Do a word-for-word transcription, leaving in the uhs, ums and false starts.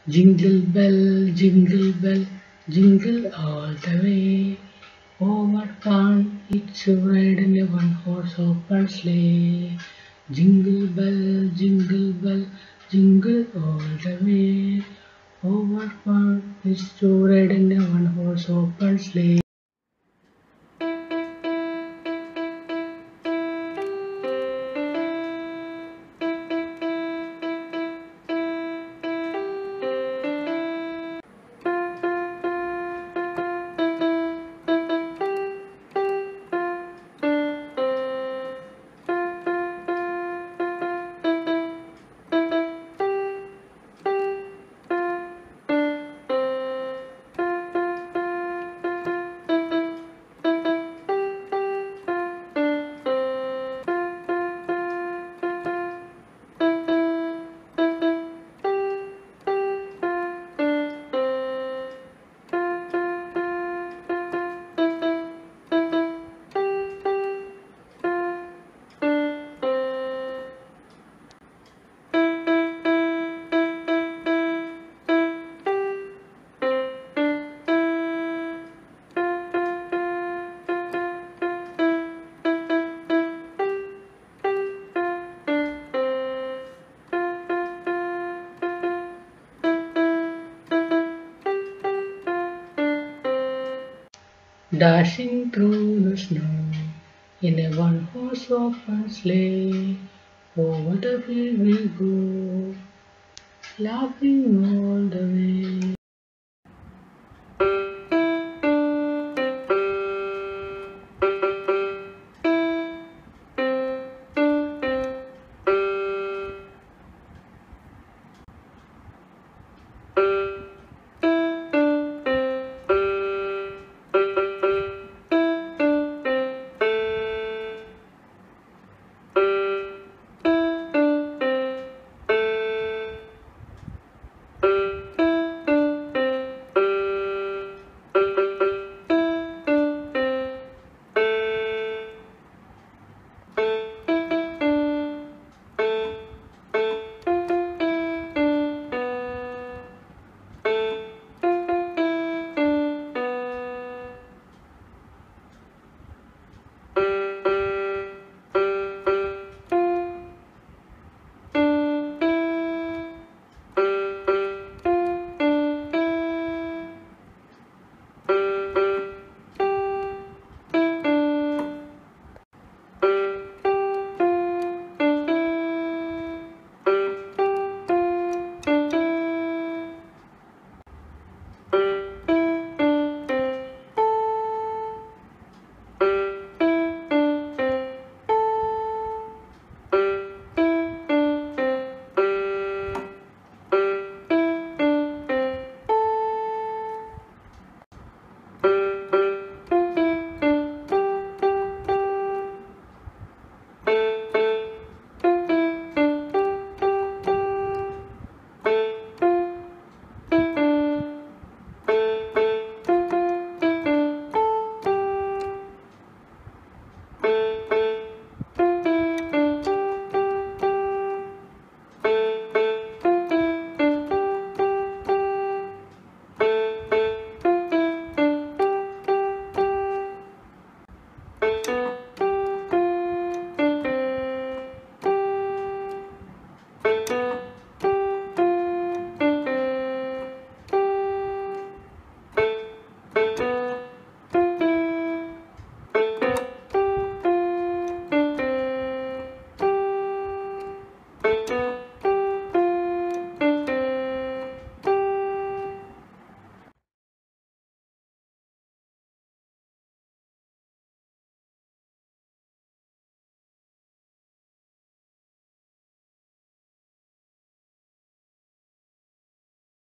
Jingle bell, jingle bell, jingle all the way. Oh, what fun it's to ride in a one-horse open sleigh. Jingle bell, jingle bell, jingle all the way. Oh, what fun it's to ride in a one-horse open sleigh. Dashing through the snow in a one-horse open sleigh, over the field we go, laughing all the way.